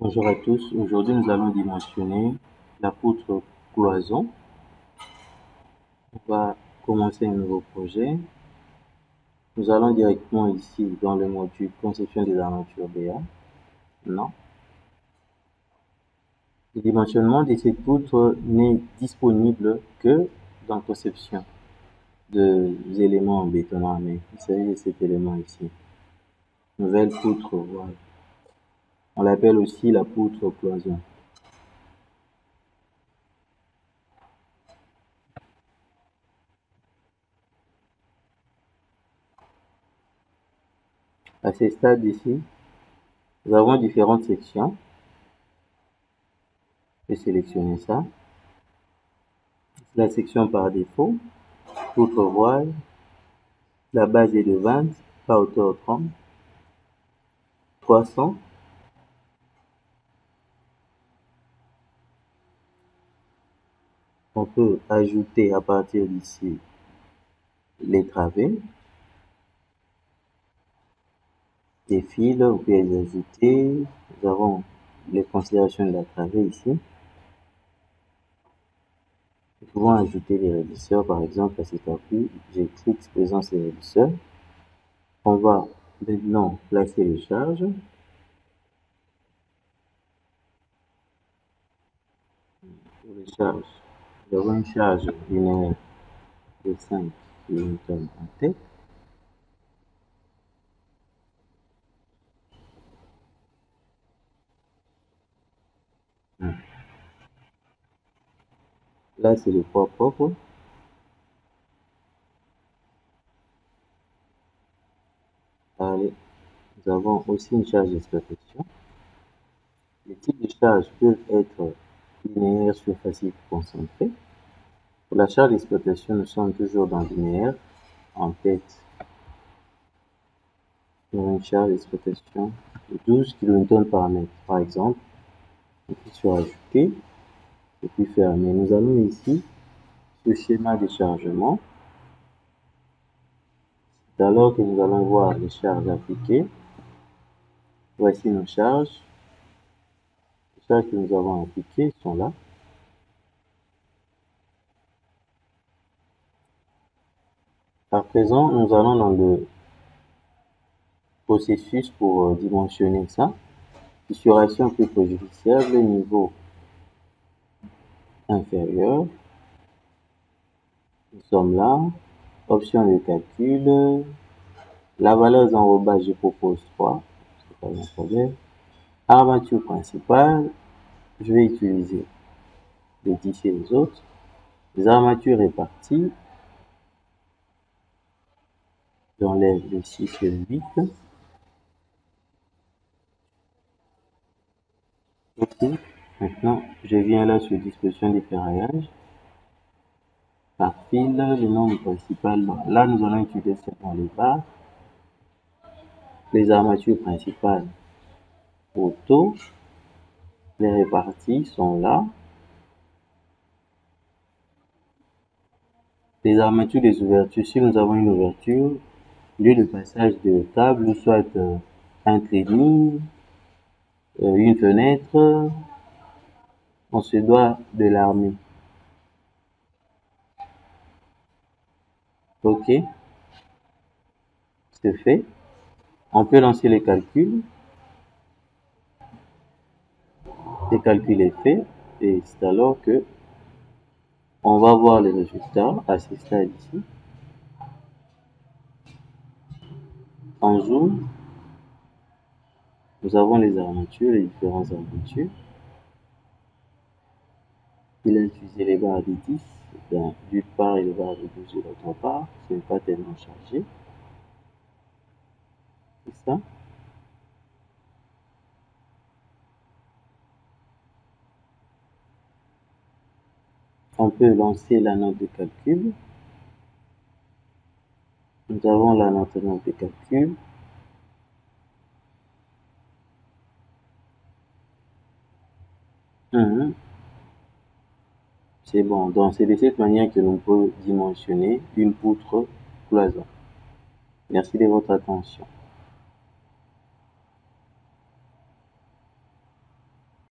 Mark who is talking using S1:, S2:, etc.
S1: Bonjour à tous, aujourd'hui nous allons dimensionner la poutre cloison. On va commencer un nouveau projet. Nous allons directement ici dans le module conception des armatures BA. Non. Le dimensionnement de cette poutre n'est disponible que dans conception des éléments en béton armé. Il s'agit de cet élément ici. Nouvelle poutre, voilà. On l'appelle aussi la poutre cloison. À ce stade ici, nous avons différentes sections. Je vais sélectionner ça. La section par défaut, poutre voile, la base est de 20, à hauteur 30, 300. On peut ajouter à partir d'ici les travées, des fils, vous pouvez les ajouter. Nous avons les considérations de la travée ici. Nous pouvons ajouter les réducteurs, par exemple, à cet appui. J'ai cliqué présence des réducteurs. On va maintenant placer les charges. Pour les charges, nous avons une charge linéaire de 5 kN en tête. Là, c'est le poids propre. Allez, nous avons aussi une charge d'exploitation. Les types de charges peuvent être linéaires, surfaciques ou concentrées. Pour la charge d'exploitation, nous sommes toujours dans linéaire. En tête, nous avons une charge d'exploitation de 12 kN par mètre. Par exemple, on clique sur ajouter et puis fermer. Nous allons ici ce schéma de chargement. C'est alors que nous allons voir les charges appliquées. Voici nos charges. Les charges que nous avons appliquées sont là. À présent, nous allons dans le processus pour dimensionner ça. Fissuration plus préjudiciable, niveau inférieur. Nous sommes là. Option de calcul. La valeur d'enrobage, je propose 3. C'est pas un problème. Armature principale. Je vais utiliser les 10 et les autres. Les armatures réparties. J'enlève le 6 et le 8. Ok. Maintenant, je viens là sur disposition des ferraillages. Par fil, le nombre principal. Là, nous allons utiliser seulement les barres. Les armatures principales auto. Les réparties sont là. Les armatures des ouvertures. Si nous avons une ouverture, lieu de passage de câble, soit un training, une fenêtre, on se doit de l'armer. Ok, c'est fait. On peut lancer les calculs. Le calcul est fait et c'est alors que on va voir les résultats à ce stade ici. En zoom, nous avons les armatures, les différentes armatures. Il a utilisé les barres de 10, d'une part et les barres de 12 de l'autre part. Ce n'est pas tellement chargé. C'est ça. On peut lancer la note de calcul. Nous avons la note de calcul. C'est bon. Donc, c'est de cette manière que l'on peut dimensionner une poutre cloison. Merci de votre attention.